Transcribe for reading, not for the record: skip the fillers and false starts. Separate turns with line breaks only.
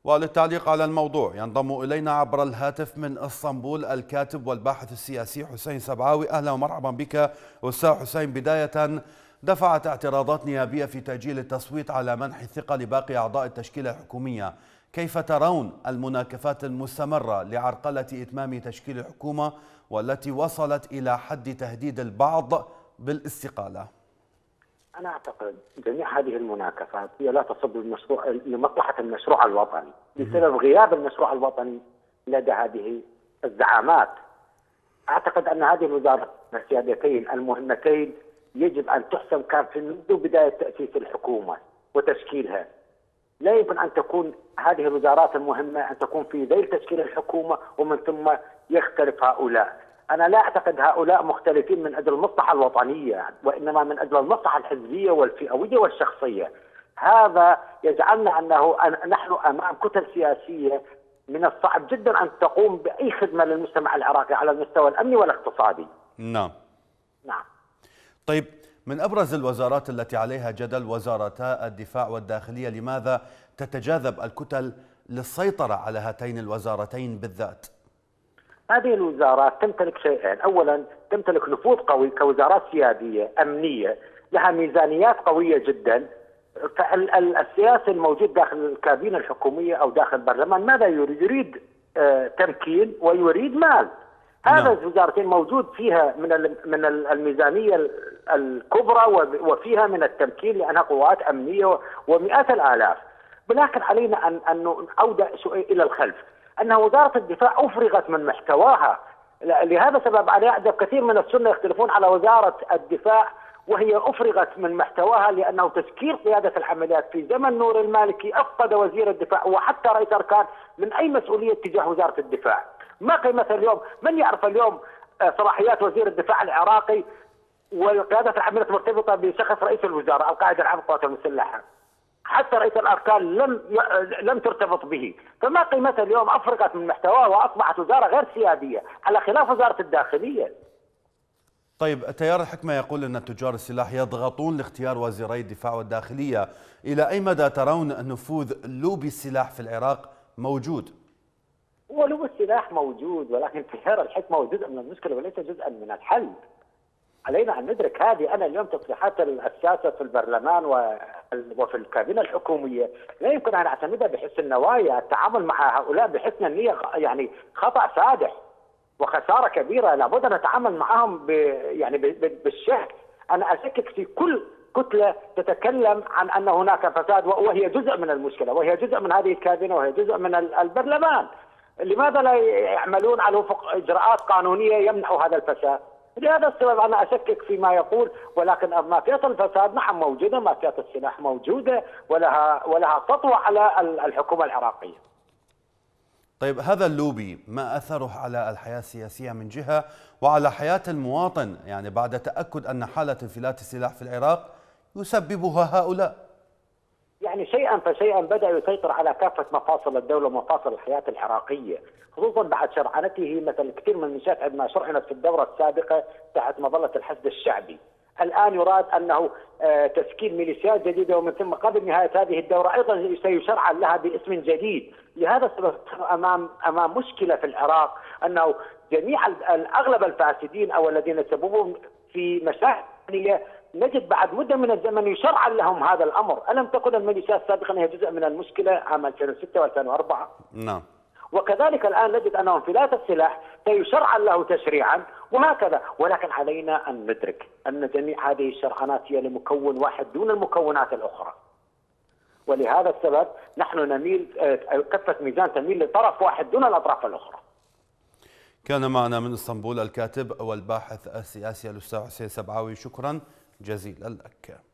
وللتعليق على الموضوع ينضم إلينا عبر الهاتف من اسطنبول الكاتب والباحث السياسي حسين سبعاوي. أهلا ومرحبا بك أستاذ حسين. بداية، دفعت اعتراضات نيابية في تأجيل التصويت على منح الثقة لباقي أعضاء التشكيلة الحكومية. كيف ترون المناكفات المستمرة لعرقلة إتمام تشكيل الحكومة والتي وصلت إلى حد تهديد البعض بالاستقالة؟
أنا أعتقد جميع هذه المناكفات هي لا تصب لمصلحة المشروع الوطني بسبب غياب المشروع الوطني لدى هذه الزعامات. أعتقد أن هذه الوزارتين السيادتين المهمتين يجب أن تحسم كان منذ بداية تأسيس الحكومة وتشكيلها. لا يمكن أن تكون هذه الوزارات المهمة أن تكون في ذيل تشكيل الحكومة ومن ثم يختلف هؤلاء. أنا لا أعتقد هؤلاء مختلفين من أجل المصلحة الوطنية، وإنما من أجل المصلحة الحزبية والفئوية والشخصية. هذا يجعلنا أنه نحن أمام كتل سياسية من الصعب جدا أن تقوم بأي خدمة للمجتمع العراقي على المستوى الأمني والاقتصادي.
نعم.
نعم.
طيب، من أبرز الوزارات التي عليها جدل وزارتا الدفاع والداخلية، لماذا تتجاذب الكتل للسيطرة على هاتين الوزارتين بالذات؟
هذه الوزارات تمتلك شيئين. أولا، تمتلك نفوذ قوي كوزارات سيادية أمنية، لها ميزانيات قوية جدا. فالسياسي الموجود داخل الكابينة الحكومية أو داخل البرلمان ماذا يريد؟ يريد تمكين ويريد مال. هذا الوزارتين موجود فيها من الميزانية الكبرى وفيها من التمكين لأنها قوات أمنية ومئات الآلاف. ولكن علينا أن نعود شوي إلى الخلف، أن وزارة الدفاع أفرغت من محتواها. لهذا السبب أنا أعجب كثير من السنة يختلفون على وزارة الدفاع وهي أفرغت من محتواها، لأنه تسكير قيادة العمليات في زمن نور المالكي أفقد وزير الدفاع وحتى رئيس أركان من أي مسؤولية تجاه وزارة الدفاع. ما قيمة اليوم؟ من يعرف اليوم صلاحيات وزير الدفاع العراقي وقيادة العمليات مرتبطة بشخص رئيس الوزراء القائد العام للقوات المسلحة؟ حتى رئيس الأركان لم ترتبط به. فما قيمتها اليوم؟ أفرغت من محتواها وأصبحت وزارة غير سيادية على خلاف وزارة الداخلية.
طيب، تيار الحكمة يقول أن تجار السلاح يضغطون لاختيار وزيري الدفاع والداخلية. إلى أي مدى ترون نفوذ لوبي السلاح في العراق موجود؟
ولوبي السلاح موجود، ولكن تيار الحكمة هو جزء من المشكلة وليس جزءا من الحل. علينا أن ندرك هذه. أنا اليوم تصريحات الساسة في البرلمان وفي الكابينة الحكومية لا يمكن أن أعتمدها بحسن النوايا. التعامل مع هؤلاء بحسن النية يعني خطأ فادح وخسارة كبيرة. لابد أن نتعامل معهم بالشك. أنا أشكك في كل كتلة تتكلم عن أن هناك فساد وهي جزء من المشكلة وهي جزء من هذه الكابينة وهي جزء من البرلمان. لماذا لا يعملون على وفق إجراءات قانونية يمنع هذا الفساد؟ لهذا السبب أنا أشكك فيما يقول. ولكن مافيا الفساد نعم موجودة، مافيا السلاح موجودة ولها سطوة على الحكومة العراقية.
طيب، هذا اللوبي ما أثره على الحياة السياسية من جهة وعلى حياة المواطن، يعني بعد تأكد أن حالة انفلات السلاح في العراق يسببها هؤلاء؟
يعني شيئا فشيئا بدأ يسيطر على كافة مفاصل الدولة ومفاصل الحياة العراقية، خصوصا بعد شرعنته. مثل كثير من المنشآت عندما شرعنت في الدورة السابقة تحت مظلة الحشد الشعبي، الآن يراد أنه تشكيل ميليشيات جديدة ومن ثم قبل نهاية هذه الدورة أيضا سيشرع لها باسم جديد. لهذا السبب أمام مشكلة في العراق، أنه جميع أغلب الفاسدين أو الذين يسببون في مشاكل نجد بعد مدة من الزمن يشرع لهم هذا الأمر. ألم تكن الميليشيات سابقا هي جزء من المشكلة عام 2006 و2004؟
نعم.
وكذلك الآن نجد أن انفلات السلاح سيشرع له تشريعا وهكذا. ولكن علينا أن ندرك أن جميع هذه الشرعنات هي لمكون واحد دون المكونات الأخرى. ولهذا السبب نحن نميل كفة ميزان تميل لطرف واحد دون الأطراف الأخرى.
كان معنا من اسطنبول الكاتب والباحث السياسي الأستاذ حسين سبعاوي. شكرا جزيلا لك.